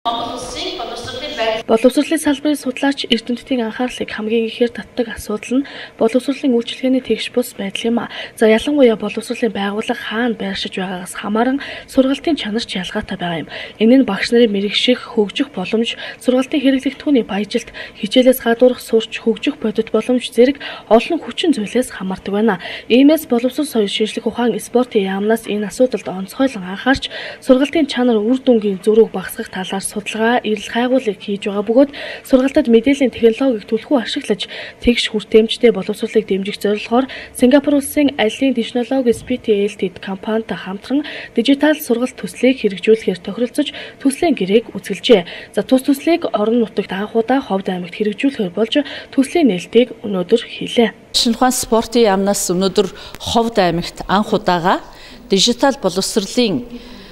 Боловсролын салбарын судлаач эрдэмтдийн анхаарлыг хамгийн ихээр татдаг асуудал нь боловсролын үйлчилгээний тэгш бус байдал юм а. За ялангуяа боловсролын байгууллага хаана байршиж байгаагаас хамааран сургалтын чанарч ялгаатай байгаа юм. Энэ нь багш нарын мэрэгших, хөгжих боломж, сургалтын хэрэглэгдэхүүний баяжилт, хичээлээс гадуурх сурч хөгжих бодит боломж зэрэг олон хүчин зүйлээс хамаардаг байна. Иймээс боловсрол соёл шинжлэх ухаан спортын яамнаас энэ асуудалд онцгойлон анхаарч сургалтын чанар үр дүнгийн зөрүүг багасгах талаар судалгаа, эрэлт хайгуулыг хийж байгаа бөгөөд сургалтад мэдээллийн технологиг түлхүү ашиглаж тэгш хүртээмжтэй боловсролыг дэмжих зорилгоор Сингапур улсын аллийн технологи SPTLT компанитай хамтран дижитал сургалт төслийг хэрэгжүүлэхээр тохиролцож төслийн гэрээг үзгэлжээ. За төслийг орон нутагт анх удаа Ховд аймагт хэрэгжүүлэхээр болж төслийн нээлтийг өнөөдөр хийлээ. Шинжлэх ухааны спортын яамнаас өнөөдөр Ховд аймагт анх удаага дижитал боловсролын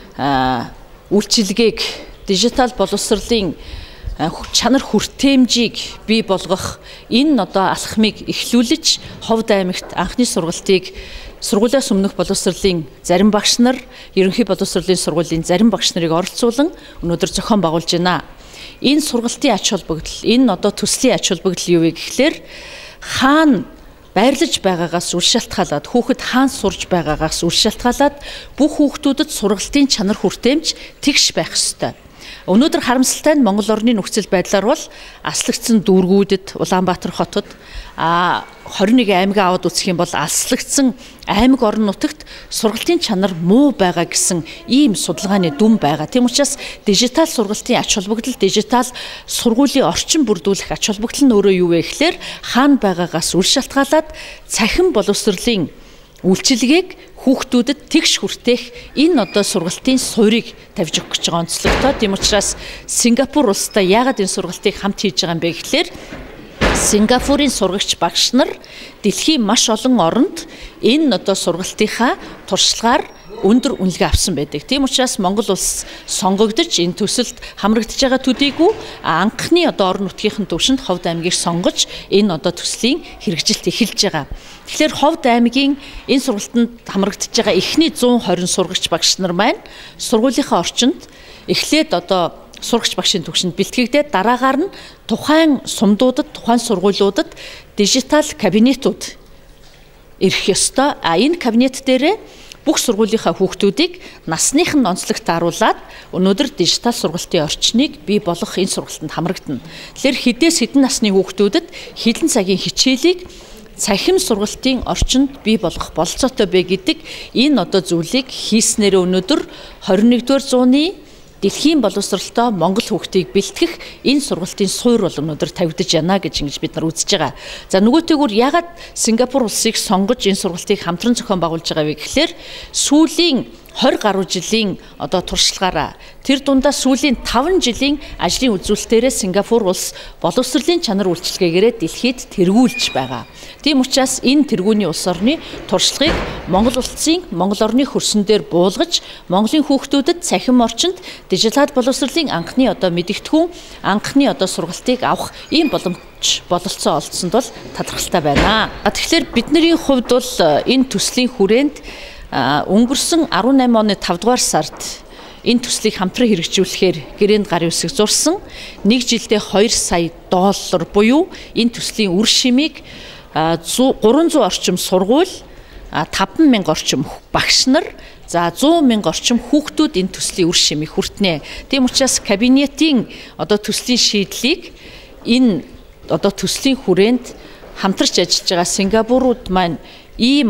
үйлчилгээг, дижитал боловсролын чанар хүртээмжийг бий болгох энэ алхмыг эхлүүлж Ховд аймагт анхны сургалтыг сургуулиас өмнөх боловсролын зарим багш нар, ерөнхий боловсролын сургуулийн зарим багш нарыг оролцуулан өнөөдөр зохион байгуулж байна. Энэ сургалтын ач холбогдол, энэ төслийн ач холбогдол юу вэ гэхлээр хаана байрлаж байгаагаас үл шалтгаалаад, хүүхэд хаана сурж байгаагаас үл шалтгаалаад бүх хүүхдүүдэд сургалтын чанар хүртээмж тэгш байх ёстой. Өнөөдөр харамсалтай нь Монгол орны нөхцөл байдлаар бол аслагдсан дүүргүүдэд, Улаанбаатар хотод 21 аймаг аваад үзэх юм бол аслагдсан аймаг орон нутагт сургалтын чанар муу байгаа гэсэн ийм судалгааны дүн байгаа. Тийм учраас дижитал сургалтын ач холбогдол, дижитал сургуулийн орчин бүрдүүлэх ач холбогдол нь өөрөө юу вэ гэхээр хаана байгаагаас үл шалтгаалаад цахим боловсролын үйлчилгээг хүүхдүүдэд тэгш хүртээх энэ сургалтын суурийг тавьж өгөх гэж байгаа онцлогтой. Тийм учраас Сингапур улстай яагаад энэ сургалтыг хамт хийж байгаа юм бэ гэхлээр Сингапурын сургагч багш нар дэлхийн маш олон оронд энэ сургалтынхаа туршлагаар өндөр үнэлгээ авсан байдаг. Тийм учраас Монгол улс сонгогдож энэ төсөлд хамрагдж байгаа төдийгүй анхны орон нутгийн төвшөнд Ховд аймгийг сонгож энэ төслийн хэрэгжилт эхэлж байгаа. Тэгэхээр Ховд аймгийн энэ сургалтанд хамрагдж байгаа эхний 120 сургагч багш нар маань сургуулийнхаа орчинд эхлээд сургагч багшийн төвшөнд бэлтгэгдээд дараагаар нь тухайн сумдуудад, тухайн сургуулиудад дижитал кабинетууд ирэх ёстой. Энэ кабинет дээрээ бүх сургуулийнхаа хүүхдүүдийг насных нь онцлогт харуулад өнөөдөр дижитал сургалтын орчныг бий болгох энэ сургалтанд хамрагдана. Тэгэхээр хэдээс хэдэн насны хүүхдүүдэд хэдэн цагийн хичээлийг цахим сургалтын орчинд бий болгох болцоотой бэ гэдэг энэ зүйлийг хийснээр өнөөдөр 21-р зууны дэлхийн боловсролтой Монгол хүүхдийг бэлтгэх энэ сургалтын суурь бол өнөөдөр тавигдаж байна гэж бид нар үзэж байгаа. За нөгөөтэйгүр ягаад Сингапур улсыг сонгож энэ сургалтыг хамтран зохион байгуулж байгаа вэ гэхлээр сүүлийн 20 гаруй жилийн туршлагаараа тэр дундаа сүүлийн 5 жилийн ажлын үзүүлэлтээрээ Сингапур улс боловсролын чанар үйлчилгээгээрээ дэлхийд тэргүүлж байгаа. Тийм учраас энэ тэргүүний улс орны туршлагыг Монгол улсын, Монгол орны хөрсөн дээр буулгаж, Монголын хүүхдүүдэд цахим орчинд дижитал боловсролын анхны мэдэгдэхүүн, анхны сургалтыг авах ийм бололцоо олдсонд бол талархалтай байна. Тэгэхээр бидний хувьд бол энэ төслийн хүрээнд өнгөрсөн 18 оны 5 дугаар сард энэ төслийг хамтран хэрэгжүүлэхээр гэрээнд гарын үсэг зурсан 1 жилдээ 2 сая доллар буюу энэ төслийн үр шимийг 300 орчим сургууль, 50000 орчим багш нар, за 100,000 орчим хүүхдүүд энэ төслийн үр шимийг хүртнэ. Тийм учраас кабинетийн төслийн шийдлийг энэ төслийн хүрээнд хамтарч ажиллаж байгаа Сингапурууд маань ийм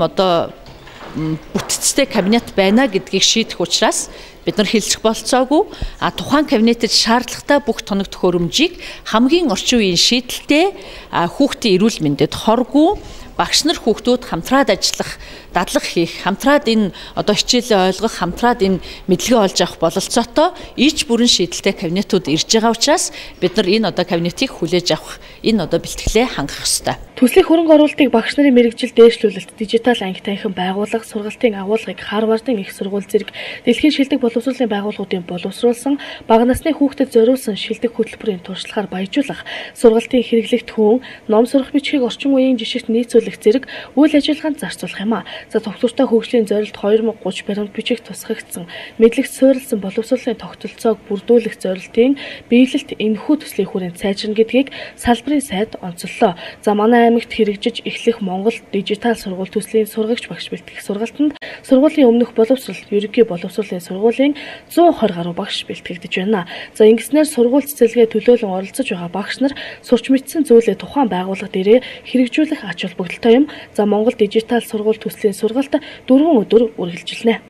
бүтцтэй кабинет байна гэдгийг шийдэх учраас бид нар хэлцэх болцоогүй тухайн кабинетэд шаардлагатай бүх тоног төхөөрөмжийг хамгийн орчин үеийн шийдэлтэй хүүхдийн эрүүл мэндэд хоргүй багш нар хүүхдүүд хамтраад ажиллах, дадлаг хийх, хамтраад энэ хичээлээ ойлгох, хамтраад энэ мэдлэгээ олж авах бололцоотой ич бүрэн шийдэлтэй кабинетууд ирж байгаа учраас бид нар энэ кабинетийг хүлээж авах, энэ бэлтгэлээ хангах ёстой. Төслийн хөрөнгө оруулалтыг багш нарын мэрэгжил дээшлүүлэлт, дижитал анги танхим байгууллага, сургалтын агуулгыг Харвардын их сургууль зэрэг дэлхийн шилдэг боловсролын байгууллагуудын боловсруулсан бага насны хүүхдэд зориулсан шилдэг хөтөлбөрийн туршлагаар баяжуулах, сургалтын хэрэглэгдэхүүн, ном сурах бичгийг орчин үеийн жишгт нийцүүлэх бүрдүүлэх зэрэг үйл ажиллагаанд зарцуулах юм а. За тогтвортой хөгжлийн зорилт 2030 баримт бичих тусгагдсан мэдлэг суурилсан боловсролын тогтолцоог бүрдүүлэх зорилтын биелэлт энэхүү төслийн хүрээнд сайжирна гэдгийг салбарын сайд онцоллоо. За манай аймагт хэрэгжиж эхлэх Монгол дижитал сургууль төслийн сургагч багш бэлтгэх сургалтанд сургуулийн өмнөх боловсрол, ерөнхий боловсролын сургуулийн 120 гаруй багш бэлтгэгдэж байна. За ингэснээр сургууль цэцэрлэгээ төлөөлөн оролцож байгаа багш нар сурч мэдсэн зүйлээ тухайн байгууллага дээрээ хэрэгжүүлэх ач холбогдолтой юм. За Монгол дижитал сургууль төслийн сургалт 4 өдөр үргэлжилнэ.